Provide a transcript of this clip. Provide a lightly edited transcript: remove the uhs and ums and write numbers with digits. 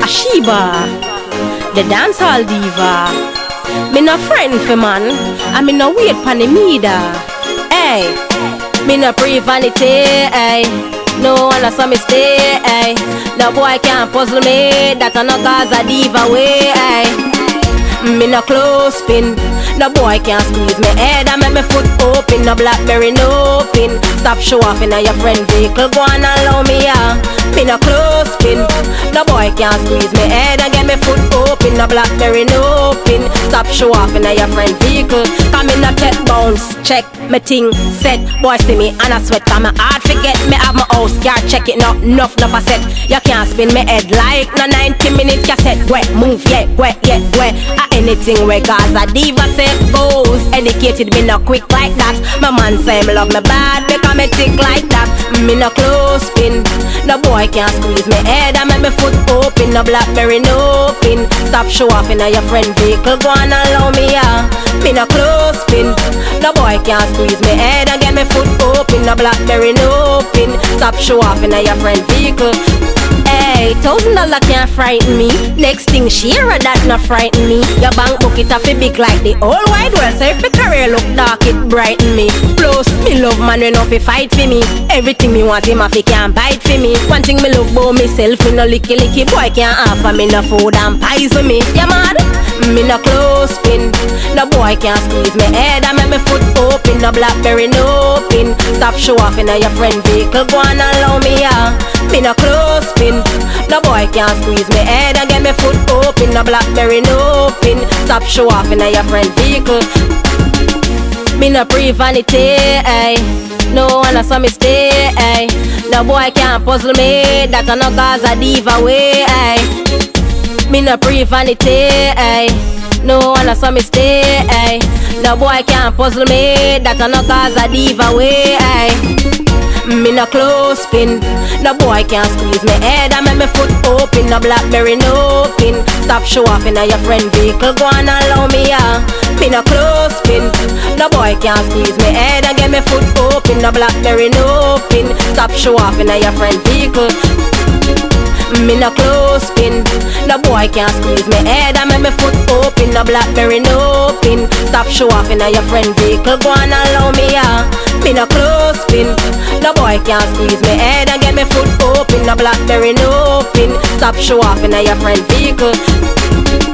Sheba, the dancehall diva. Me no friend for man, and me no wait pon the meter. Hey, me no pre vanity. Hey, no one a saw me stay. Hey, no boy can't puzzle me. That a no cause a diva way. Hey, me no clothespin. No boy can't squeeze me head and make me foot open. No Blackberry no pin. Stop show off in your friend vehicle. Go on and allow me me no clothespin. No boy can't squeeze me head and get me foot open. No Blackberry no pin. Stop show off in your friend vehicle. Come in a check bounce. Check me ting set. Boy see me and I sweat. Come me hard forget me have my house. Can't check it not enough I set. You can't spin me head like no 90 minutes cassette. Wet move yeah wet yeah wet. Anything where Gaza diva say goes. Educated me no quick like that. My man say me love me bad because me tick like that. Me no clothespin. No boy can't squeeze me head and make me foot open. No Blackberry no pin. Stop show off in your friend vehicle. Go on and allow me me no clothespin. No boy can't squeeze me head and get me foot open. No Blackberry no pin. Stop show off in your friend vehicle. Hey, $1,000 can't frighten me. Next thing share that not frighten me. Your bank book it a fi big like the whole wide world. So if the career look dark it brighten me. Plus me love man when fi fight for me. Everything me want him a fi can't bite for me. One thing me love about myself, me no licky boy can't offer me no food and pies with me. Ya mad? Me no clothespin. No boy can't squeeze me head and make me foot open. No Blackberry no pin. Stop show off in your friend vehicle. Go on and allow me me no clothespin. No boy can't squeeze me head and get me foot open. No Blackberry no pin. Stop show off in your friend vehicle. Me no pre vanity. Ay. No one a saw me stay. Ay. No boy can't puzzle me. That a no cause a diva way. Ay. Me no pre vanity. Ay. No one a saw me stay. Ay. No boy can't puzzle me. That a no cause a diva way. Ay. Me no clothespin. No boy can't squeeze me head and make me foot open. No Blackberry no pin. Stop show off in your friend vehicle. Go on and allow me me no clothespin. No boy can't squeeze me head and get me foot open. No Blackberry no pin. Stop show off in your friend vehicle. Me no clothespin. No boy can't squeeze me head and make me foot open. No Blackberry no pin. Stop show off in your friend vehicle. Go on and allow me me no clothespin. No boy can't squeeze me head and get me foot open. No Blackberry no pin. Stop show off in your friend vehicle.